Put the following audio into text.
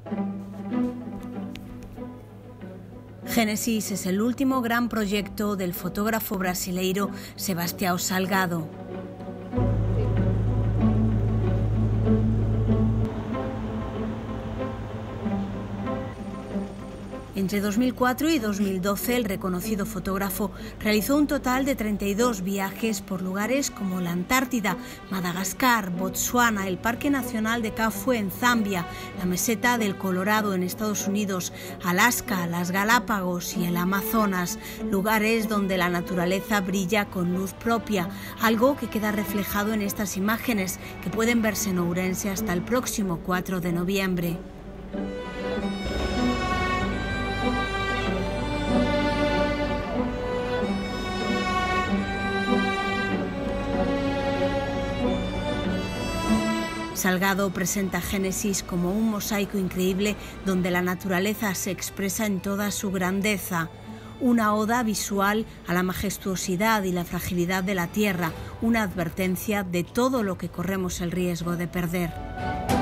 Génesis es el último gran proyecto del fotógrafo brasileiro Sebastião Salgado. Entre 2004 y 2012, el reconocido fotógrafo realizó un total de 32 viajes por lugares como la Antártida, Madagascar, Botsuana, el Parque Nacional de Kafue en Zambia, la Meseta del Colorado en Estados Unidos, Alaska, las Galápagos y el Amazonas, lugares donde la naturaleza brilla con luz propia, algo que queda reflejado en estas imágenes que pueden verse en Ourense hasta el próximo 4 de noviembre. Salgado presenta Génesis como un mosaico increíble donde la naturaleza se expresa en toda su grandeza. Una oda visual a la majestuosidad y la fragilidad de la tierra, una advertencia de todo lo que corremos el riesgo de perder.